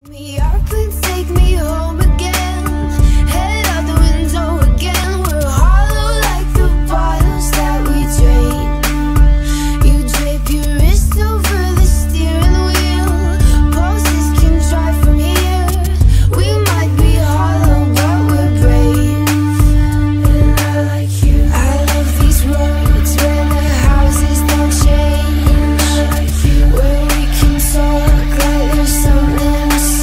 Me up and take me home again. Head out the window again. We're hollow like the bottles that we drain. You drape your wrist over the steering wheel. Pulses can drive from here. We might be hollow, but we're brave. And I like you. I love these roads where the houses don't change. I like you. Where we can talk like there's something.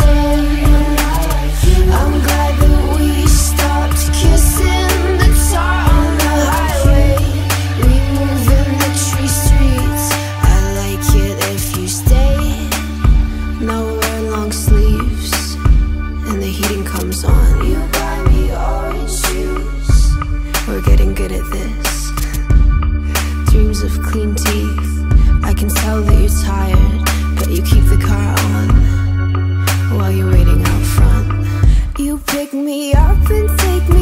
I'm glad that we stopped kissing the tar on the highway. We move in the tree streets. I like it if you stay. No wear long sleeves and the heating comes on. You buy me orange juice. We're getting good at this. Dreams of clean teeth. I can tell that you're tired, but you keep the car on while you're waiting out front. You pick me up and take me